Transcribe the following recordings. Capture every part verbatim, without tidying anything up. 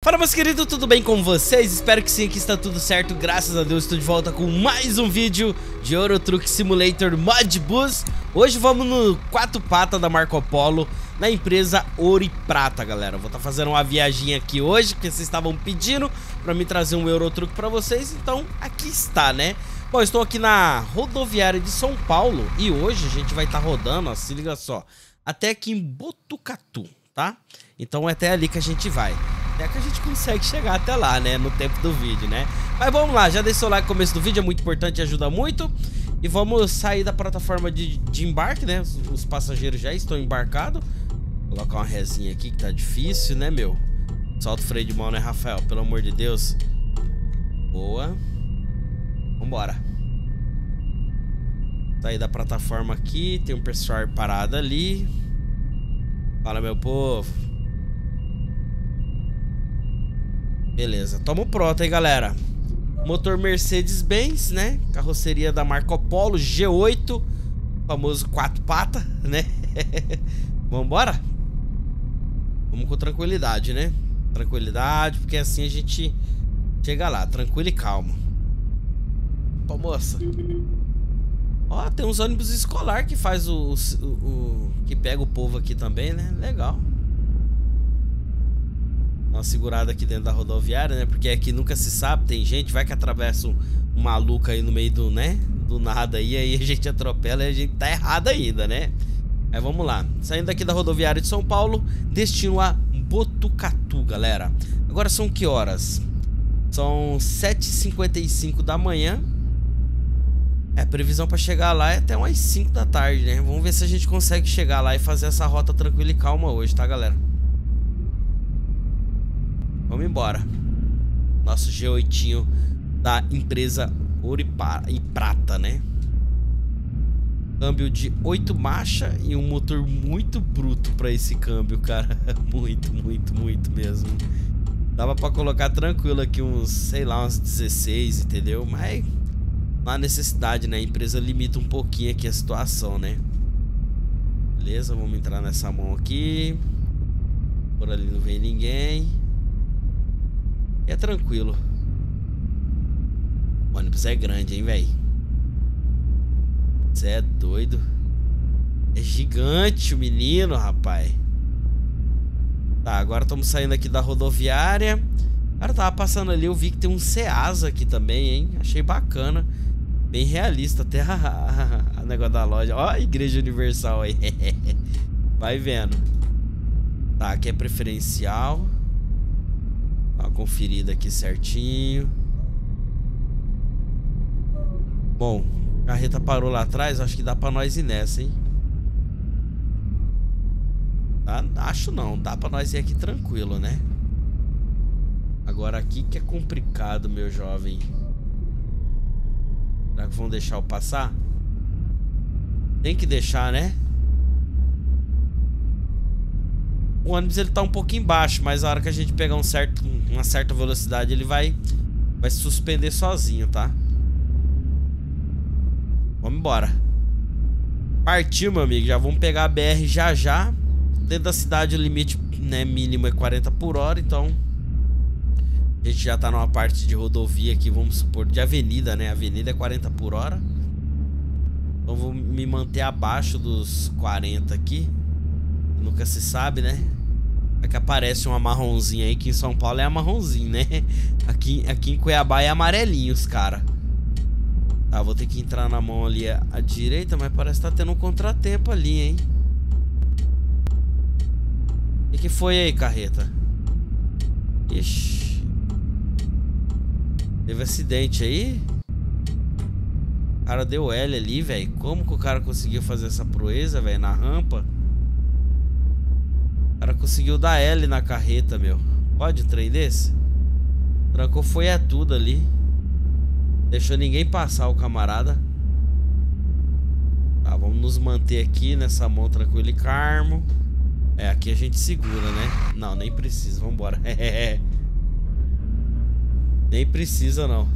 Fala, meus queridos, tudo bem com vocês? Espero que sim, aqui está tudo certo, graças a Deus. Estou de volta com mais um vídeo de Euro Truck Simulator Modbus. Hoje vamos no quatro patas da Marco Polo, na empresa Ouro e Prata, galera. Vou estar fazendo uma viagem aqui hoje, porque vocês estavam pedindo para me trazer um Euro Truck para vocês, então aqui está, né? Bom, estou aqui na rodoviária de São Paulo e hoje a gente vai estar rodando, ó, se liga só, até aqui em Botucatu, tá? Então é até ali que a gente vai. É que a gente consegue chegar até lá, né, no tempo do vídeo, né? Mas vamos lá, já deixa o like no começo do vídeo, é muito importante e ajuda muito. E vamos sair da plataforma de, de embarque, né? Os, os passageiros já estão embarcados. Vou colocar uma resinha aqui que tá difícil, né, meu? Solta o freio de mão, né, Rafael? Pelo amor de Deus. Boa. Vambora. Sair da plataforma aqui, tem um pessoal parado ali. Fala, meu povo. Beleza, tamo pronto aí, galera. Motor Mercedes-Benz, né? Carroceria da Marco Polo G oito, famoso quatro patas, né? Vambora? Vamos com tranquilidade, né? Tranquilidade, porque assim a gente chega lá, tranquilo e calmo. Pô, moça. Ó, tem uns ônibus escolar que faz o, o, o que pega o povo aqui também, né? Legal. Uma segurada aqui dentro da rodoviária, né? Porque aqui nunca se sabe, tem gente, vai que atravessa um, um maluco aí no meio do, né? Do nada aí, aí a gente atropela e a gente tá errado ainda, né? Aí vamos lá, saindo daqui da rodoviária de São Paulo, destino a Botucatu, galera. Agora são que horas? São sete e cinquenta e cinco da manhã. É, a previsão pra chegar lá é até umas cinco da tarde, né? Vamos ver se a gente consegue chegar lá e fazer essa rota tranquila e calma hoje, tá, galera? Vamos embora. Nosso G oito da empresa Ouro e Prata, né? Câmbio de oito marchas e um motor muito bruto pra esse câmbio, cara. Muito, muito, muito mesmo. Dava pra colocar tranquilo aqui uns, sei lá, uns dezesseis, entendeu? Mas não há necessidade, né? A empresa limita um pouquinho aqui a situação, né? Beleza, vamos entrar nessa mão aqui. Por ali não vem ninguém. É tranquilo. O ônibus é grande, hein, velho? Você é doido. É gigante o menino, rapaz. Tá, agora estamos saindo aqui da rodoviária. Cara, tava passando ali, eu vi que tem um Ceasa aqui também, hein? Achei bacana. Bem realista, até a, a, a negócio da loja. Ó, a Igreja Universal aí. Vai vendo. Tá, aqui é preferencial. Dá uma conferida aqui certinho. Bom, a carreta parou lá atrás. Acho que dá pra nós ir nessa, hein? Dá, acho não, dá pra nós ir aqui tranquilo, né? Agora aqui que é complicado, meu jovem. Será que vão deixar eu passar? Tem que deixar, né? O ônibus ele tá um pouquinho baixo, mas a hora que a gente pegar um certo, uma certa velocidade ele vai, vai se suspender sozinho, tá? Vamos embora. Partiu, meu amigo. Já vamos pegar a B R já já. Dentro da cidade o limite, né, mínimo é quarenta por hora, então a gente já tá numa parte de rodovia aqui, vamos supor, de avenida, né? Avenida é quarenta por hora. Então vou me manter abaixo dos quarenta aqui. Nunca se sabe, né? É que aparece uma marronzinha aí, que em São Paulo é marronzinho, né? Aqui, aqui em Cuiabá é amarelinho os cara. Tá, vou ter que entrar na mão ali à, à direita, mas parece que tá tendo um contratempo ali, hein? O que, que foi aí, carreta? Ixi. Teve acidente aí? O cara deu L ali, velho. Como que o cara conseguiu fazer essa proeza, velho? Na rampa? O cara conseguiu dar L na carreta, meu. Pode um trem desse? Trancou foi é tudo ali. Deixou ninguém passar, o camarada. Tá, vamos nos manter aqui nessa mão tranquilo e calmo. É, aqui a gente segura, né? Não, nem precisa, vambora. Nem precisa, não.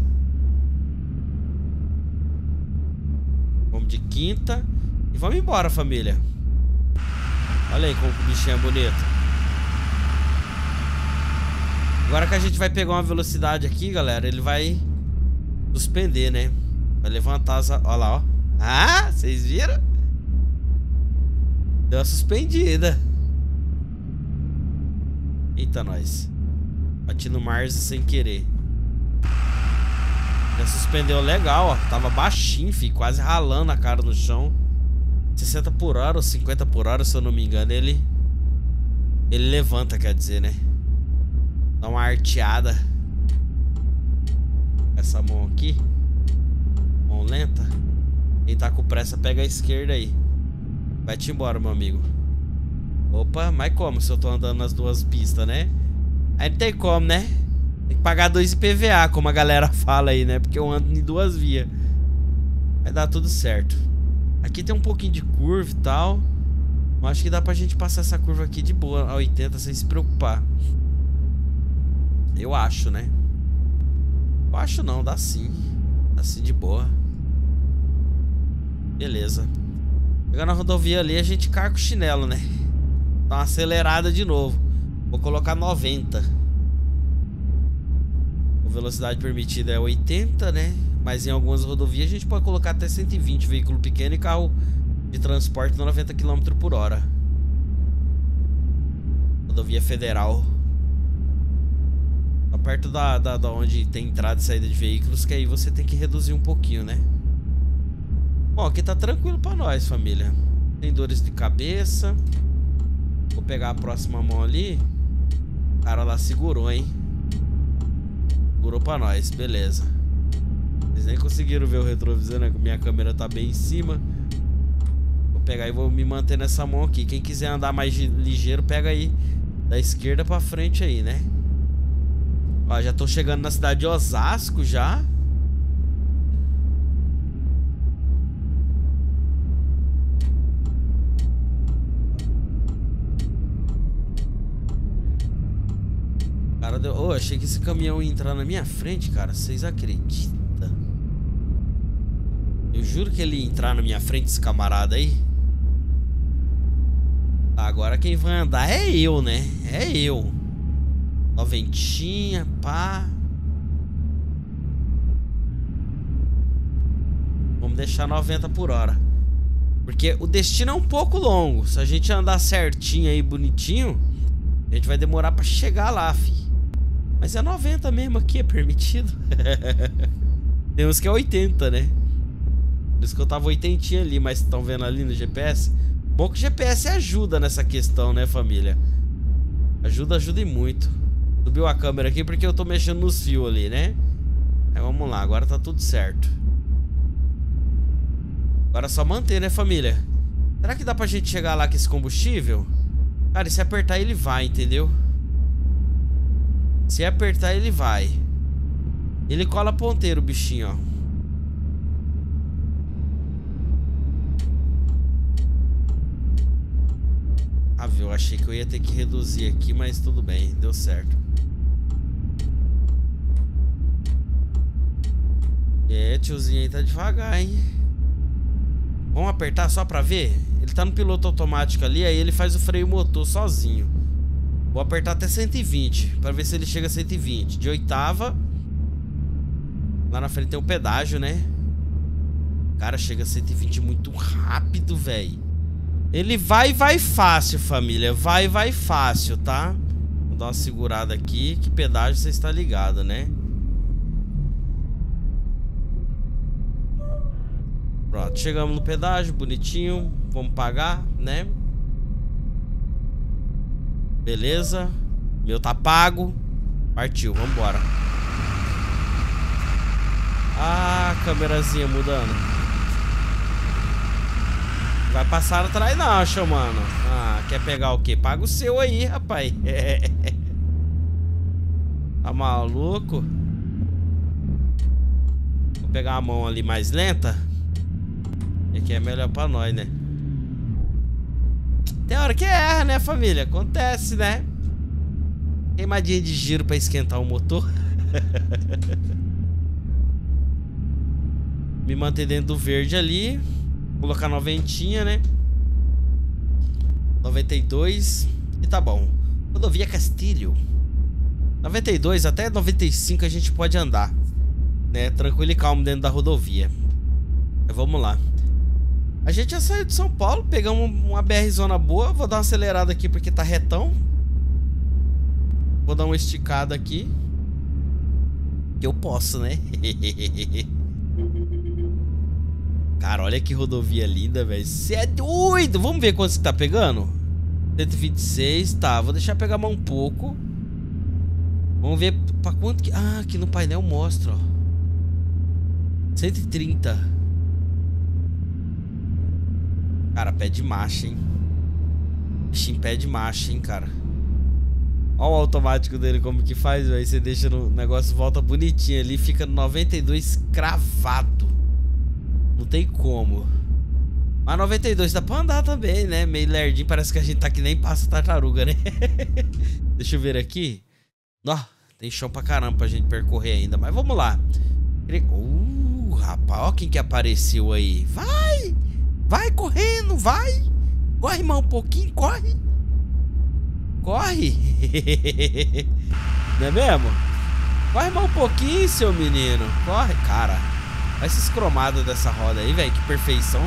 Vamos de quinta. E vamos embora, família. Olha aí como o bichinho é bonito. Agora que a gente vai pegar uma velocidade aqui, galera, ele vai suspender, né? Vai levantar as... Olha lá, ó. Ah, vocês viram? Deu uma suspendida. Eita, nós. Bati no Mars sem querer. Já suspendeu legal, ó. Tava baixinho, filho. Quase ralando a cara no chão. sessenta por hora ou cinquenta por hora, se eu não me engano. Ele Ele levanta, quer dizer, né? Dá uma arteada. Essa mão aqui. Mão lenta. Quem tá com pressa pega a esquerda aí. Vai-te embora, meu amigo. Opa, mas como se eu tô andando nas duas pistas, né? Aí não tem como, né? Tem que pagar dois I P V A, como a galera fala aí, né? Porque eu ando em duas vias. Vai dar tudo certo. Aqui tem um pouquinho de curva e tal. Eu acho que dá pra gente passar essa curva aqui de boa, a oitenta, sem se preocupar. Eu acho, né? Eu acho não, dá sim. Dá sim de boa. Beleza. Chegando na rodovia ali, a gente carga o chinelo, né? Dá uma acelerada de novo. Vou colocar noventa. A velocidade permitida é oitenta, né? Mas em algumas rodovias a gente pode colocar até cento e vinte. Veículo pequeno e carro de transporte noventa quilômetros por hora. Rodovia Federal. Tá perto da, da, da onde tem entrada e saída de veículos, que aí você tem que reduzir um pouquinho, né? Bom, aqui tá tranquilo pra nós, família. Tem dores de cabeça. Vou pegar a próxima mão ali. O cara lá segurou, hein? Segurou pra nós, beleza. Vocês nem conseguiram ver o retrovisor, né? Minha câmera tá bem em cima. Vou pegar e vou me manter nessa mão aqui. Quem quiser andar mais ligeiro, pega aí da esquerda pra frente aí, né? Ó, já tô chegando na cidade de Osasco já. Cara, deu... oh, achei que esse caminhão ia entrar na minha frente, cara. Vocês acreditam? Eu juro que ele ia entrar na minha frente, esse camarada aí. Agora quem vai andar é eu, né? É eu. Noventinha, pá. Vamos deixar noventa por hora. Porque o destino é um pouco longo. Se a gente andar certinho aí, bonitinho, a gente vai demorar pra chegar lá, fi. Mas é noventa mesmo aqui, é permitido. Tem uns que é oitenta, né? Por isso que eu tava oitentinha ali, mas estão vendo ali no G P S? Bom que o G P S ajuda nessa questão, né, família? Ajuda, ajuda e muito. Subiu a câmera aqui porque eu tô mexendo nos fios ali, né? Aí vamos lá, agora tá tudo certo. Agora é só manter, né, família? Será que dá pra gente chegar lá com esse combustível? Cara, e se apertar ele vai, entendeu? Se apertar ele vai. Ele cola ponteiro, o bichinho, ó. Ah, viu? Eu achei que eu ia ter que reduzir aqui, mas tudo bem, deu certo. É, tiozinho aí tá devagar, hein? Vamos apertar só pra ver? Ele tá no piloto automático ali, aí ele faz o freio motor sozinho. Vou apertar até cento e vinte, pra ver se ele chega a cento e vinte. De oitava. Lá na frente tem um pedágio, né? Cara, chega a cento e vinte muito rápido, velho. Ele vai e vai fácil, família. Vai e vai fácil, tá? Vou dar uma segurada aqui. Que pedágio você está ligado, né? Pronto, chegamos no pedágio, bonitinho. Vamos pagar, né? Beleza. Meu tá pago. Partiu, vambora. Ah, câmerazinha mudando. Vai passar atrás não, chamando. Ah, quer pegar o quê? Paga o seu aí, rapaz. Tá maluco? Vou pegar a mão ali mais lenta. E aqui é melhor pra nós, né? Tem hora que erra, né, família? Acontece, né? Queimadinha de giro pra esquentar o motor. Me manter dentro do verde ali. Colocar noventinha, né? noventa e dois. E tá bom. Rodovia Castilho. noventa e dois até noventa e cinco a gente pode andar, né? Tranquilo e calmo dentro da rodovia. Então, vamos lá. A gente já saiu de São Paulo, pegamos uma B R zona boa. Vou dar uma acelerada aqui porque tá retão. Vou dar uma esticada aqui. Que eu posso, né? Cara, olha que rodovia linda, velho. Você é doido! Vamos ver quanto você tá pegando? cento e vinte e seis, tá. Vou deixar pegar mais um pouco. Vamos ver pra quanto que... Ah, aqui no painel mostra, ó. cento e trinta. Cara, pé de marcha, hein? Bichinho, pé de marcha, hein, cara. Olha o automático dele como que faz, velho. Você deixa no negócio, volta bonitinho ali. Fica no noventa e dois cravado. Não tem como. Mas noventa e dois dá pra andar também, né? Meio lerdinho, parece que a gente tá que nem passa tartaruga, né? Deixa eu ver aqui. Ó, tem chão pra caramba pra gente percorrer ainda. Mas vamos lá. Uh, rapaz, ó quem que apareceu aí. Vai! Vai correndo, vai! Corre mais um pouquinho, corre! Corre! Não é mesmo? Corre mais um pouquinho, seu menino. Corre, cara. Olha esses cromados dessa roda aí, velho. Que perfeição.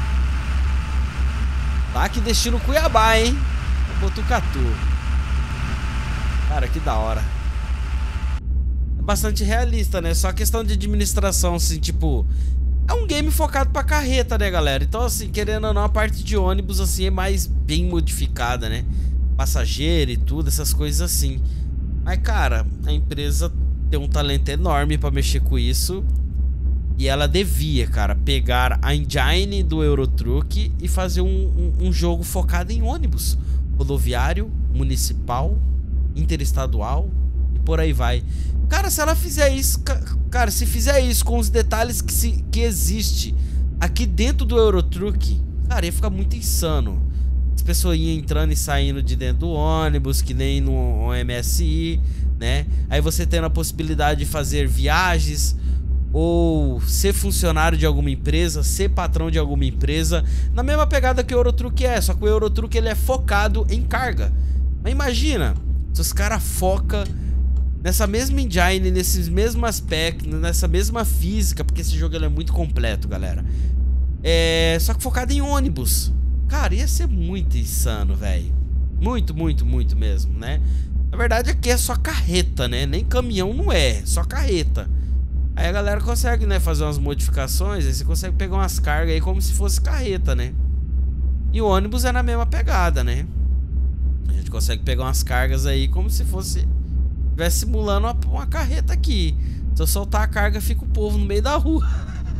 Tá que destino Cuiabá, hein? Botucatu. Cara, que da hora. É bastante realista, né? Só questão de administração, assim, tipo... É um game focado pra carreta, né, galera? Então, assim, querendo ou não, a parte de ônibus, assim, é mais bem modificada, né? Passageiro e tudo, essas coisas assim. Mas, cara, a empresa tem um talento enorme pra mexer com isso. E ela devia, cara, pegar a engine do Euro Truck e fazer um, um, um jogo focado em ônibus. Rodoviário, municipal, interestadual e por aí vai. Cara, se ela fizer isso... Cara, se fizer isso com os detalhes que, se, que existe aqui dentro do Euro Truck, cara, ia ficar muito insano. As pessoas iam entrando e saindo de dentro do ônibus, que nem no M S I, né? Aí você tendo a possibilidade de fazer viagens... Ou ser funcionário de alguma empresa, ser patrão de alguma empresa, na mesma pegada que o Euro Truck é, só que o Euro Truck ele é focado em carga. Mas imagina, se os caras focam nessa mesma engine, nesses mesmos aspectos, nessa mesma física, porque esse jogo ele é muito completo, galera. É, só que focado em ônibus. Cara, ia ser muito insano, velho. Muito, muito, muito mesmo, né? Na verdade aqui é só carreta, né? Nem caminhão não é, só carreta. Aí a galera consegue, né, fazer umas modificações. Aí você consegue pegar umas cargas aí como se fosse carreta, né? E o ônibus é na mesma pegada, né? A gente consegue pegar umas cargas aí como se fosse... Estivesse simulando uma, uma carreta aqui. Se eu soltar a carga, fica o povo no meio da rua.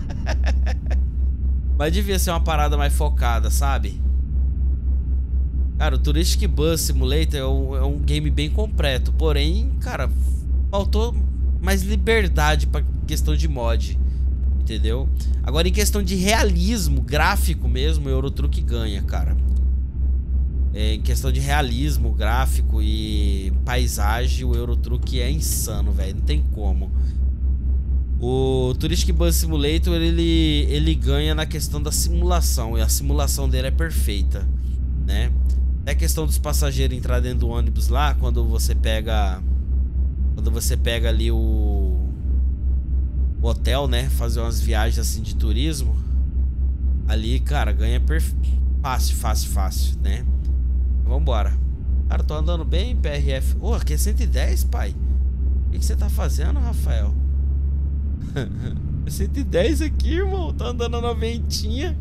Mas devia ser uma parada mais focada, sabe? Cara, o Touristic Bus Simulator é um, é um game bem completo. Porém, cara, faltou mais liberdade pra questão de mod, entendeu? Agora em questão de realismo gráfico mesmo, o Euro Truck ganha, cara. É, em questão de realismo gráfico e paisagem, o Euro Truck é insano, velho, não tem como. O Touristic Bus Simulator, ele, ele ganha na questão da simulação, e a simulação dele é perfeita, né? É a questão dos passageiros entrar dentro do ônibus lá, quando você pega... Quando você pega ali o... o hotel, né? Fazer umas viagens assim de turismo. Ali, cara, ganha perfe... fácil, fácil, fácil, né? Vambora. Cara, tô andando bem, P R F. Ô, oh, aqui é cento e dez, pai. O que, que você tá fazendo, Rafael? cento e dez aqui, irmão. Tá andando a noventinha.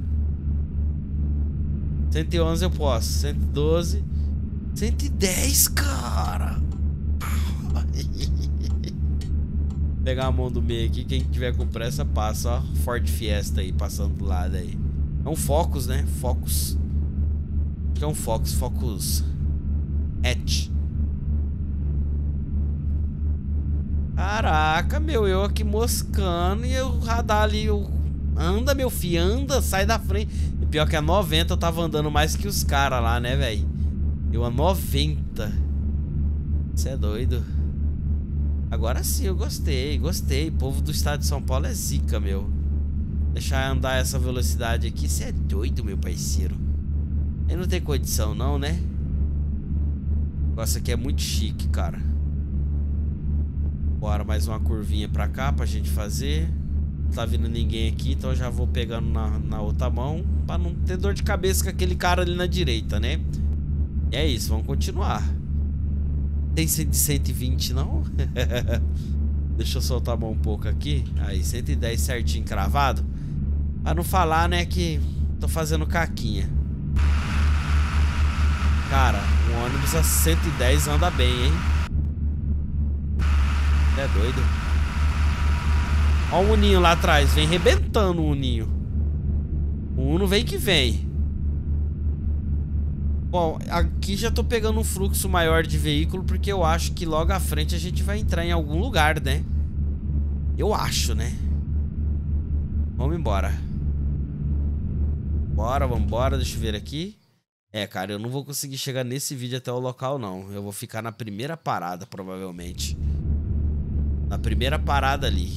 cento e onze eu posso. cento e doze. cento e dez, cara. Pegar a mão do meio aqui. Quem tiver com pressa passa, ó. Ford Fiesta aí, passando do lado aí. É um Focus, né? Focus. Acho que é um Focus. Focus Hatch. Caraca, meu. Eu aqui moscando e o radar ali. Eu... Anda, meu filho. Anda, sai da frente. E pior que a noventa eu tava andando mais que os caras lá, né, velho? Eu a noventa. Você é doido. Agora sim, eu gostei, gostei. O povo do estado de São Paulo é zica, meu. Deixar andar essa velocidade aqui, você é doido, meu parceiro. Ele não tem condição não, né? O negócio aqui é muito chique, cara. Bora, mais uma curvinha pra cá pra gente fazer. Não tá vindo ninguém aqui, então eu já vou pegando na, na outra mão pra não ter dor de cabeça com aquele cara ali na direita, né? E é isso, vamos continuar. Tem cento e vinte não? Deixa eu soltar a mão um pouco aqui. Aí, cento e dez certinho cravado. Pra não falar, né, que tô fazendo caquinha. Cara, um ônibus a cento e dez anda bem, hein? É doido. Ó o Uninho lá atrás, vem rebentando o Uninho. O Uno vem que vem. Bom, aqui já tô pegando um fluxo maior de veículo, porque eu acho que logo à frente a gente vai entrar em algum lugar, né? Eu acho, né? Vamos embora. Bora, vambora, deixa eu ver aqui. É, cara, eu não vou conseguir chegar nesse vídeo até o local, não. Eu vou ficar na primeira parada, provavelmente. Na primeira parada ali.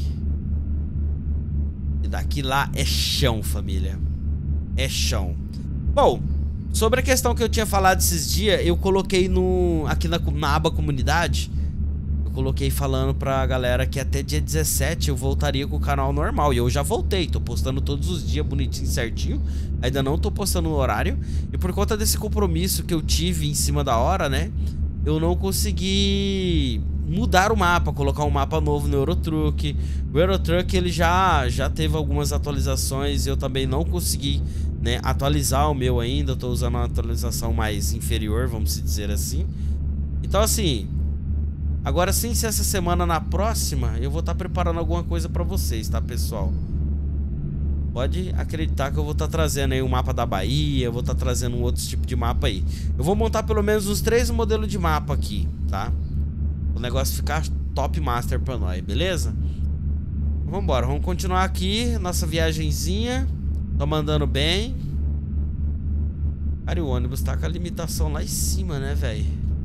E daqui lá é chão, família. É chão. Bom, sobre a questão que eu tinha falado esses dias, eu coloquei no aqui na, na aba comunidade. Eu coloquei falando pra galera que até dia dezessete eu voltaria com o canal normal. E eu já voltei, tô postando todos os dias bonitinho, certinho. Ainda não tô postando no horário. E por conta desse compromisso que eu tive em cima da hora, né, eu não consegui mudar o mapa, colocar um mapa novo no Eurotruck. O Eurotruck, ele já, já teve algumas atualizações. Eu também não consegui, né, atualizar o meu ainda. Eu tô usando uma atualização mais inferior, vamos dizer assim. Então assim, agora sim, se essa semana, na próxima, eu vou estar preparando alguma coisa pra vocês, tá, pessoal? Pode acreditar que eu vou estar trazendo aí um mapa da Bahia, eu vou estar trazendo um outro tipo de mapa aí. Eu vou montar pelo menos uns três modelos de mapa aqui, tá? O negócio ficar top master pra nós, beleza? Vambora, vamos continuar aqui nossa viagenzinha. Tô mandando bem. Cara, e o ônibus tá com a limitação lá em cima, né, velho?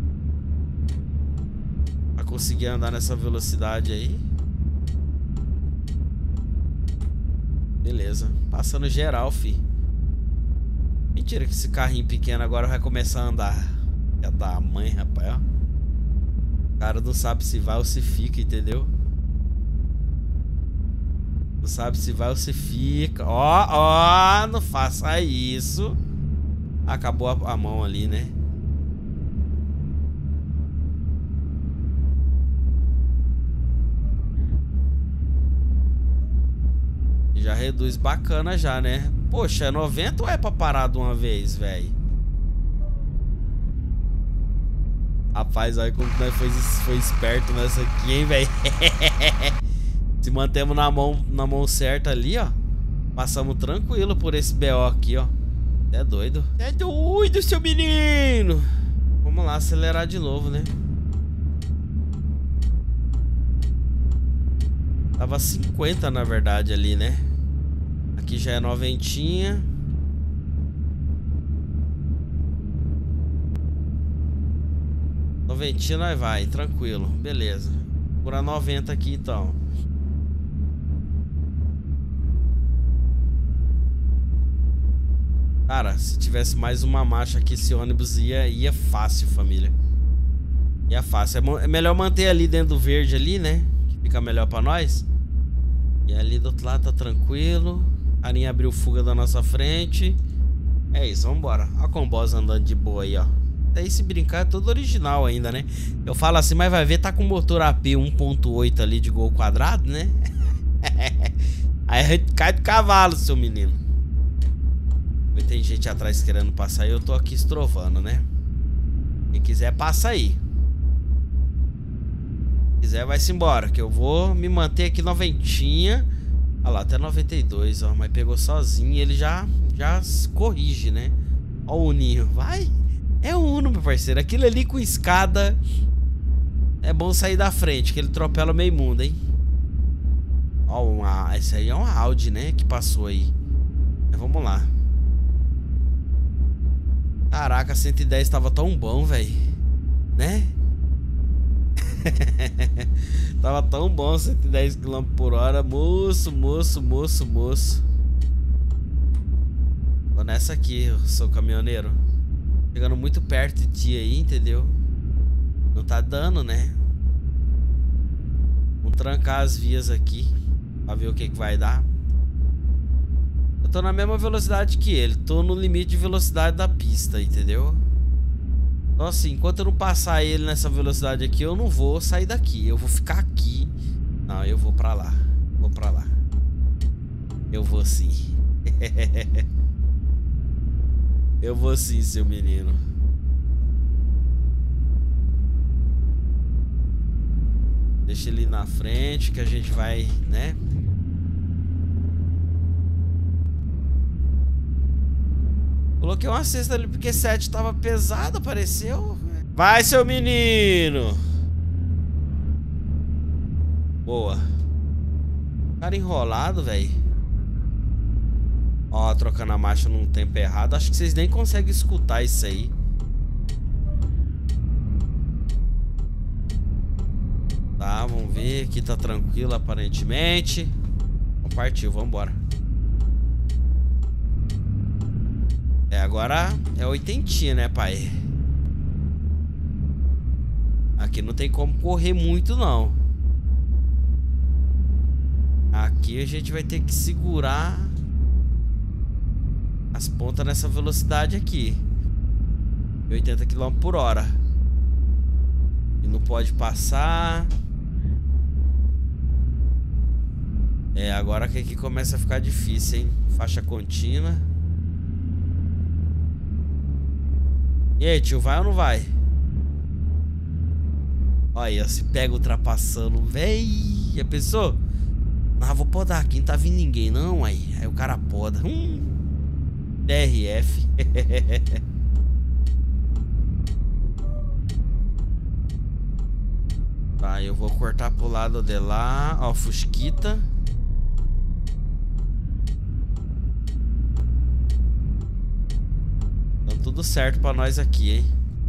Pra conseguir andar nessa velocidade aí. Beleza, passando geral, fi. Mentira que esse carrinho pequeno agora vai começar a andar. Já dá a mãe, rapaz, ó. O cara não sabe se vai ou se fica, entendeu? Não sabe se vai ou se fica. Ó, ó, não faça isso. Acabou a, a mão ali, né? Já reduz bacana já, né? Poxa, é noventa ou é pra parar de uma vez, velho? Rapaz, olha como nós foi, foi esperto nessa aqui, hein, velho? Se mantemos na mão, na mão certa ali, ó. Passamos tranquilo por esse B O aqui, ó. É doido. É doido, seu menino. Vamos lá, acelerar de novo, né? Tava cinquenta, na verdade, ali, né? Aqui já é noventinha. Noventinha nós vai, tranquilo. Beleza. Por a noventa aqui, então. Cara, se tivesse mais uma marcha aqui, esse ônibus ia, ia fácil, família. Ia fácil. É, é melhor manter ali dentro do verde ali, né? Que fica melhor pra nós. E ali do outro lado tá tranquilo. A linha abriu fuga da nossa frente. É isso, vambora. Olha a Combosa andando de boa aí, ó. Daí se brincar é todo original ainda, né? Eu falo assim, mas vai ver, tá com motor A P um ponto oito ali de gol quadrado, né? Aí cai do cavalo, seu menino. Tem gente atrás querendo passar e eu tô aqui estrovando, né? Quem quiser, passa aí. Quem quiser, vai-se embora, que eu vou me manter aqui noventinha. Olha lá, até noventa e dois, ó. Mas pegou sozinho e ele já, já se corrige, né? Ó o Uninho, vai. É o Uno, meu parceiro. Aquilo ali com escada é bom sair da frente, que ele atropela o meio mundo, hein? Ó, uma, esse aí é um Audi, né? Que passou aí. Mas vamos lá. Caraca, cento e dez tava tão bom, velho. Né? Tava tão bom, cento e dez quilômetros por hora. Moço, moço, moço, moço. Tô nessa aqui, eu sou caminhoneiro. Chegando muito perto de ti aí, entendeu? Não tá dando, né? Vamos trancar as vias aqui pra ver o que que vai dar. Eu tô na mesma velocidade que ele. Tô no limite de velocidade da pista, entendeu? Então assim, enquanto eu não passar ele nessa velocidade aqui, eu não vou sair daqui. Eu vou ficar aqui. Não, eu vou pra lá. Vou pra lá. Eu vou sim. Eu vou sim, seu menino. Deixa ele na frente que a gente vai, né? Coloquei uma cesta ali porque sete tava pesado, apareceu. Vai, seu menino. Boa. Cara enrolado, velho. Ó, trocando a marcha num tempo errado. Acho que vocês nem conseguem escutar isso aí. Tá, vamos ver. Aqui tá tranquilo, aparentemente. Então, partiu, vambora. É, agora é oitentinha, né, pai? Aqui não tem como correr muito, não. Aqui a gente vai ter que segurar as pontas nessa velocidade aqui. oitenta quilômetros por hora. E não pode passar. É, agora que aqui começa a ficar difícil, hein? Faixa contínua. E aí, tio, vai ou não vai? Olha, se pega ultrapassando, véi. Já pensou? Ah, vou podar aqui, não tá vindo ninguém não, aí. Aí o cara poda. Hum. D R F. Tá, eu vou cortar pro lado de lá. Ó, Fusquita. Tá tudo certo pra nós aqui, hein?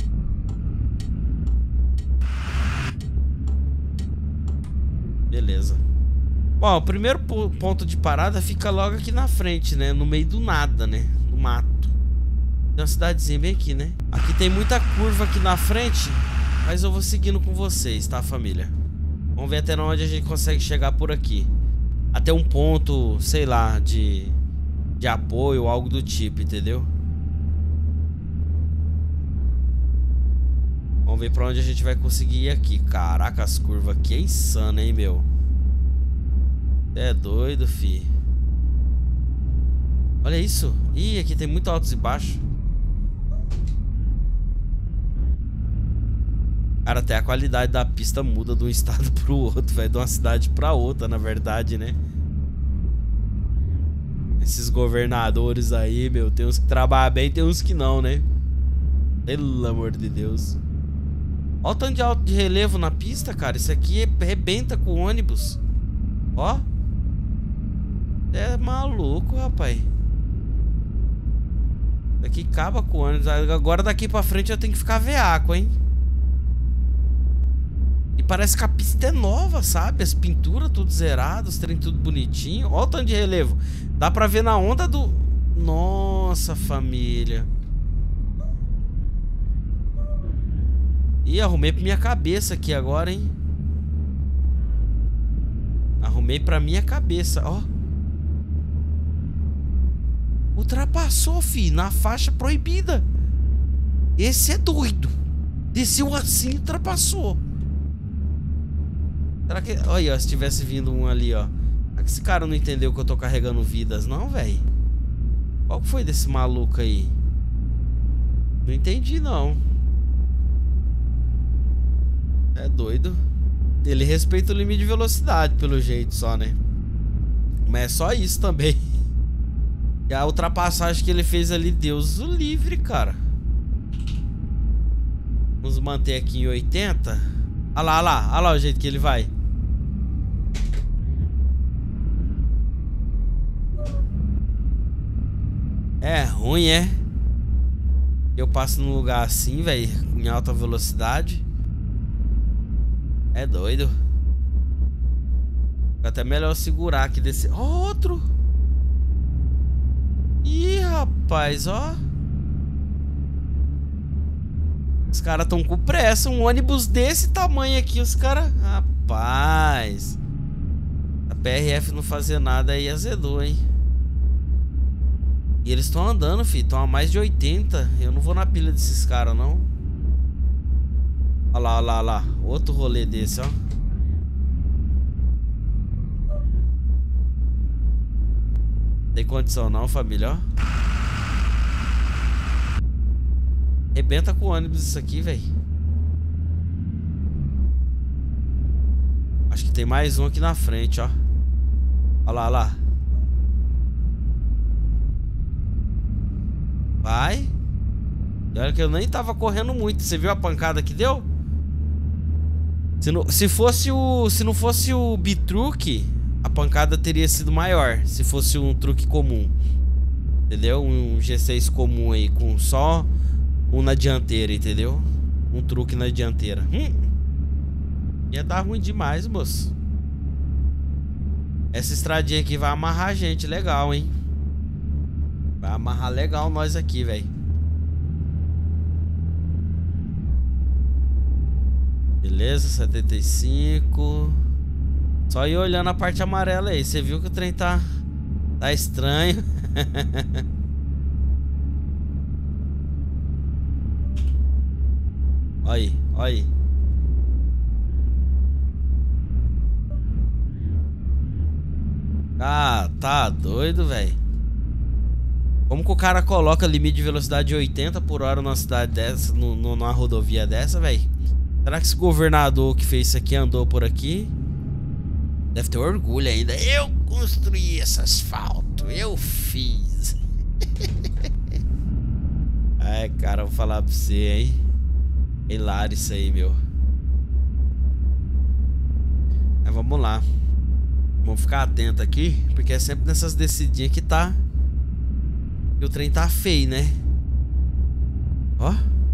Beleza. Bom, o primeiro ponto de parada fica logo aqui na frente, né? No meio do nada, né? No mato. Tem uma cidadezinha bem aqui, né? Aqui tem muita curva aqui na frente, mas eu vou seguindo com vocês, tá, família? Vamos ver até onde a gente consegue chegar por aqui. Até um ponto, sei lá, de, de apoio, algo do tipo, entendeu? Vamos ver pra onde a gente vai conseguir ir aqui. Caraca, as curvas aqui é insano, hein, meu? É doido, fi. Olha isso. Ih, aqui tem muito altos e baixos. Cara, até a qualidade da pista muda de um estado pro outro, vai de uma cidade pra outra, na verdade, né? Esses governadores aí, meu, tem uns que trabalham bem, tem uns que não, né? Pelo amor de Deus. Olha o tanto de alto de relevo na pista, cara. Isso aqui rebenta com o ônibus. Ó. É maluco, rapaz. Daqui acaba com o ônibus. Agora daqui pra frente eu tenho que ficar veaco, hein? E parece que a pista é nova, sabe? As pinturas tudo zeradas, os trem tudo bonitinho. Olha o tanto de relevo. Dá pra ver na onda do... Nossa, família. Ih, arrumei pra minha cabeça aqui agora, hein? Arrumei pra minha cabeça, ó. Ultrapassou, fi, na faixa proibida. Esse é doido. Desceu assim e ultrapassou. Será que... Olha, se tivesse vindo um ali, ó. Será que esse cara não entendeu que eu tô carregando vidas, não, velho? Qual que foi desse maluco aí? Não entendi, não. É doido. Ele respeita o limite de velocidade, pelo jeito, só, né? Mas é só isso também. E a ultrapassagem que ele fez ali, Deus o livre, cara. Vamos manter aqui em oitenta. Olha lá, olha lá, olha lá o jeito que ele vai. É ruim, é? Eu passo num lugar assim, velho, em alta velocidade. É doido. Fica até melhor segurar aqui desse... Oh, outro! Ih, rapaz, ó. Os caras estão com pressa. Um ônibus desse tamanho aqui, os caras... Rapaz. P R F não fazer nada aí azedou, hein? E eles estão andando, filho. Estão a mais de oitenta. Eu não vou na pilha desses caras, não. Olha lá, olha lá, olha lá. Outro rolê desse, ó. Tem condição não, família, ó. Rebenta com o ônibus isso aqui, velho. Acho que tem mais um aqui na frente, ó. Olha lá, olha lá. Vai. E olha que eu nem tava correndo muito. Você viu a pancada que deu? Se não, se fosse o... Se não fosse o bitruque, a pancada teria sido maior. Se fosse um truque comum. Entendeu? Um G seis comum aí, com só um na dianteira, entendeu? Um truque na dianteira. Hum. Ia dar ruim demais, moço. Essa estradinha aqui vai amarrar a gente legal, hein? Vai amarrar legal nós aqui, velho. Beleza, setenta e cinco. Só ir olhando a parte amarela aí. Você viu que o trem tá, tá estranho. Olha aí, olha aí. Ah, tá doido, velho. Como que o cara coloca limite de velocidade de oitenta por hora numa cidade dessa, no, no, numa rodovia dessa, velho? Será que esse governador que fez isso aqui andou por aqui? Deve ter orgulho ainda. Eu construí esse asfalto, eu fiz. Ai, cara, vou falar pra você, hein? Hilário isso aí, meu. Mas vamos lá. Vamos ficar atento aqui, porque é sempre nessas descidinhas que tá... que o trem tá feio, né? Ó.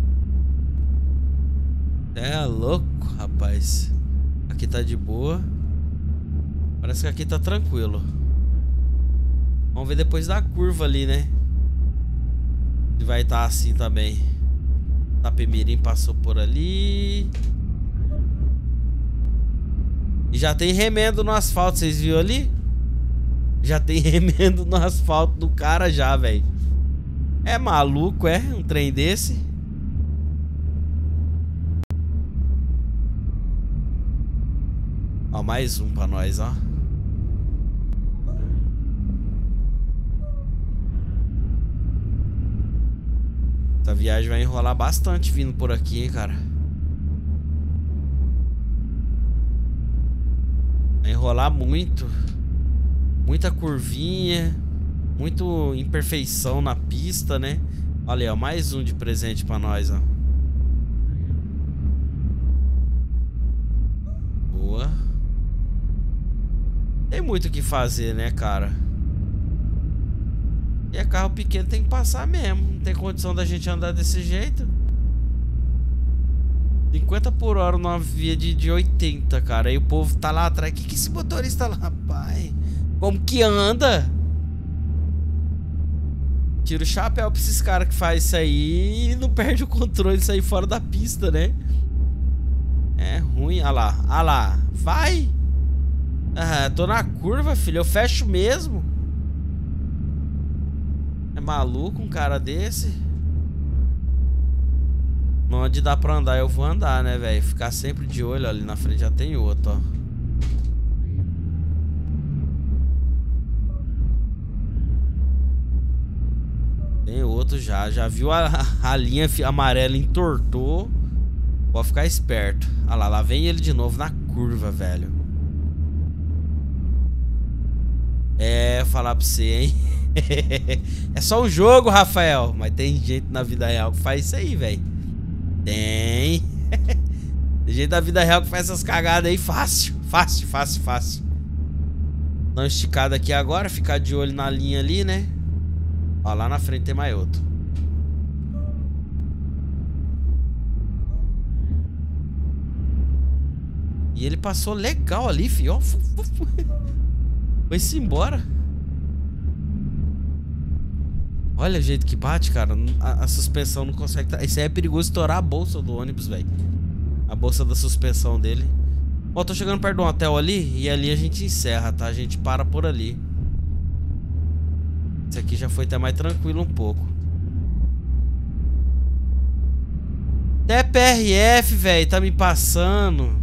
É louco, rapaz. Aqui tá de boa. Parece que aqui tá tranquilo. Vamos ver depois da curva ali, né? Se vai estar assim também. Tapemirim passou por ali. E já tem remendo no asfalto, vocês viram ali? Já tem remendo no asfalto do cara já, velho. É maluco, é? Um trem desse? Ó, mais um pra nós, ó. Essa viagem vai enrolar bastante vindo por aqui, hein, cara. Vai enrolar muito. Muita curvinha. Muito imperfeição na pista, né? Olha aí, ó, mais um de presente pra nós, ó. Boa. Tem muito o que fazer, né, cara? E é carro pequeno, tem que passar mesmo. Não tem condição da gente andar desse jeito. cinquenta por hora numa via de, de oitenta, cara. Aí o povo tá lá atrás. O que que esse motorista lá, rapaz? Como que anda? Tira o chapéu pra esses caras que faz isso aí e não perde o controle de sair fora da pista, né? É ruim. Olha lá, olha lá. Vai! Ah, tô na curva, filho. Eu fecho mesmo. É maluco um cara desse? Onde dá pra andar, eu vou andar, né, velho? Ficar sempre de olho. Ali na frente já tem outro, ó. Tem outro já. Já viu a, a linha amarela entortou. Pode ficar esperto. Olha lá, lá vem ele de novo na curva, velho. É, falar pra você, hein? É só um jogo, Rafael. Mas tem gente na vida real que faz isso aí, velho. Tem. Tem gente na vida real que faz essas cagadas aí fácil. Fácil, fácil, fácil. Dá uma esticada aqui agora. Ficar de olho na linha ali, né? Ó, lá na frente tem mais outro. E ele passou legal ali, filho. Foi-se embora. Olha o jeito que bate, cara. A, a suspensão não consegue... Isso aí é perigoso estourar a bolsa do ônibus, velho. A bolsa da suspensão dele. Ó, tô chegando perto de um hotel ali. E ali a gente encerra, tá? A gente para por ali. Esse aqui já foi até mais tranquilo um pouco. Até P R F, velho, tá me passando.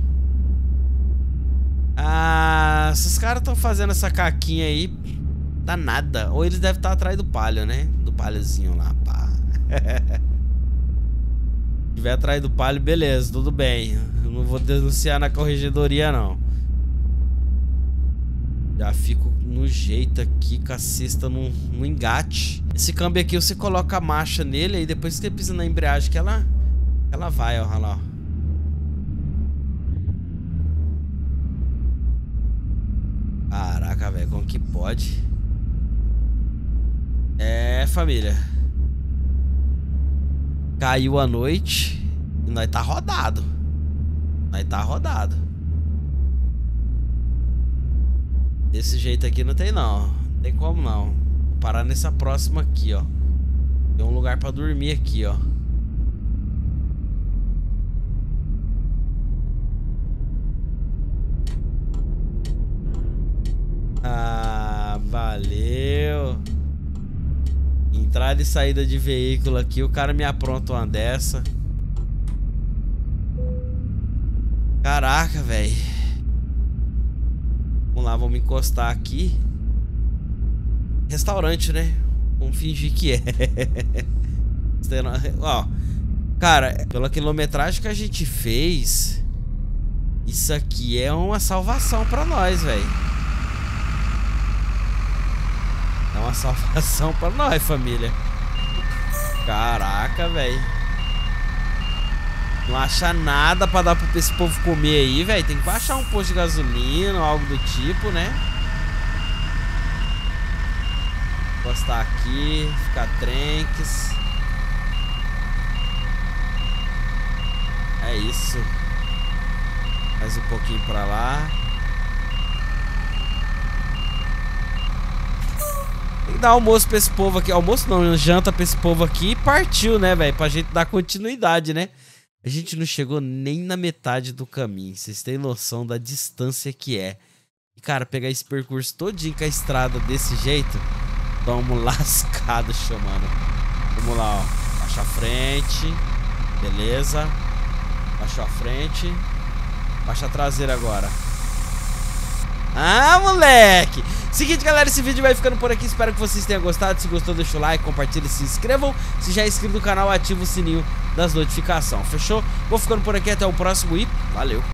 Ah, esses caras estão fazendo essa caquinha aí. Dá nada. Ou eles devem estar atrás do palio, né? Do paliozinho lá, pá. Se tiver atrás do palio, beleza, tudo bem. Eu não vou denunciar na corregedoria, não. Já fico no jeito aqui, com a cesta no, no engate. Esse câmbio aqui, você coloca a marcha nele e depois que você pisa na embreagem que ela, ela vai, ó, olha lá, ó. Caraca, velho, como que pode? É, família. Caiu a noite e nós tá rodado. Nós tá rodado. Desse jeito aqui não tem não. Não tem como não. Vou parar nessa próxima aqui, ó. Tem um lugar pra dormir aqui, ó. Ah, valeu. Entrada e saída de veículo aqui. O cara me apronta uma dessa. Caraca, velho. Vamos lá, vamos encostar aqui. Restaurante, né? Vamos fingir que é. Ó, cara, pela quilometragem que a gente fez, isso aqui é uma salvação pra nós, velho. É uma salvação pra nós, família. Caraca, velho. Não acha nada pra dar pra esse povo comer aí, velho. Tem que achar um posto de gasolina ou algo do tipo, né? Encostar aqui, ficar trenques. É isso. Mais um pouquinho pra lá. Tem que dar almoço pra esse povo aqui. Almoço não, janta pra esse povo aqui. E partiu, né, velho? Pra gente dar continuidade, né? A gente não chegou nem na metade do caminho. Vocês têm noção da distância que é. E, cara, pegar esse percurso todinho com a estrada desse jeito, tamo lascado chamando. Vamos lá, ó. Baixa a frente. Beleza. Baixa a frente. Baixa a traseira agora. Ah, moleque! Seguinte, galera, esse vídeo vai ficando por aqui. Espero que vocês tenham gostado. Se gostou, deixa o like, compartilha e se inscrevam. Se já é inscrito no canal, ativa o sininho das notificações. Fechou? Vou ficando por aqui. Até o próximo e valeu!